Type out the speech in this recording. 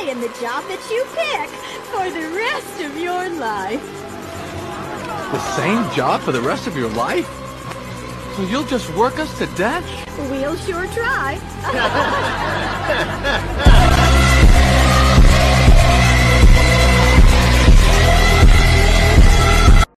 stay in the job that you pick for the rest of your life. The same job for the rest of your life? So you'll just work us to death? We'll sure try.